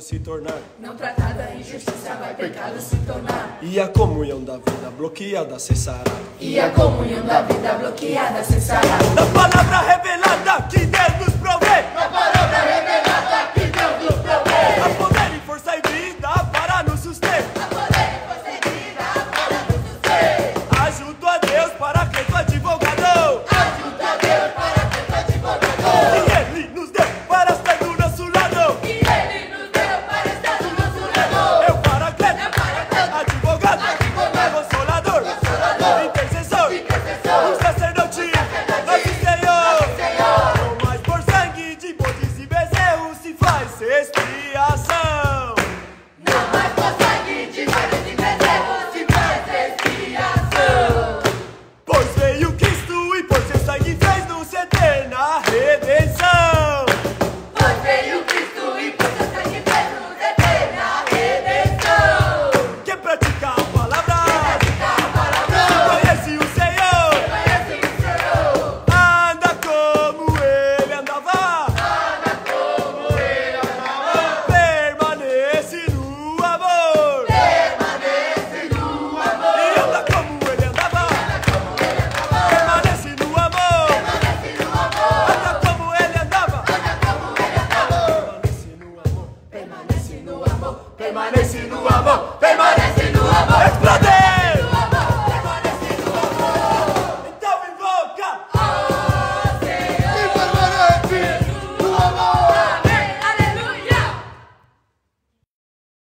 se tornar. Não tratada a injustiça vai pecado se tornar. E a comunhão da vida bloqueada cessará. E a comunhão da vida bloqueada cessará. Na palavra revelada que Deus nos provê. Na palavra revelada que Deus nos provê. Há poder e força e vida para nos suster. Há poder e força e vida para nos suster. Ajudo a Deus para que tu advogado. Ajuda a Deus para que tu advogado. E Ele nos deu para estar do nosso lado. E Ele nos deu para estar do nosso lado. Eu paracleto, advogado, consolador, intercessor, um sacerdote, nosso Senhor. Não mais por sangue de bodes e bezerros se faz expiação. Não mais por sangue de bodes e bezerros se faz expiação. Pois veio Cristo e por seu sangue fez-nos eterna redenção. Pois veio Cristo e por seu sangue fez-nos eterna redenção. Quem pratica a palavra, Conhece conhece o Senhor, o Senhor. anda como Ele andava, Anda como Ele andava. permanece no amor. Permanece no amor. E anda como Ele andava, permanece no amor. Permanece no amor. Anda como Ele andava, Anda como Ele andava. permanece no amor. Permanece no amor. Permanece no amor.